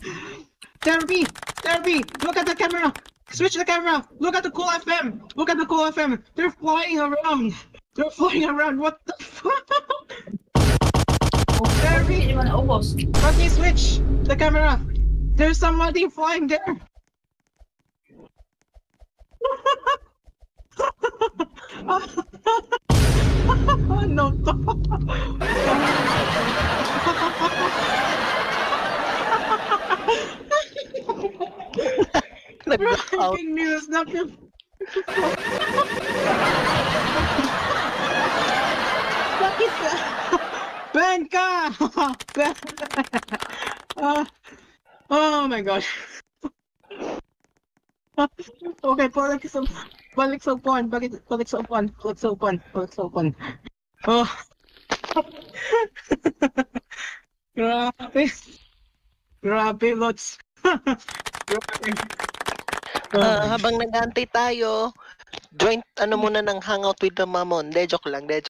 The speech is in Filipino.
Therapy! Look at the camera! Switch the camera! Look at the cool FM! Look at the cool FM! They're flying around! What the fuck? Therapy! Let me switch the camera! There's somebody flying there! No. Breaking news, bakit ban ka? Oh my gosh. Okay, balik sa upuan. Oh. Grabe, lots. Habang nag-aantay tayo, joint muna ng hangout with the mamon. De, joke lang.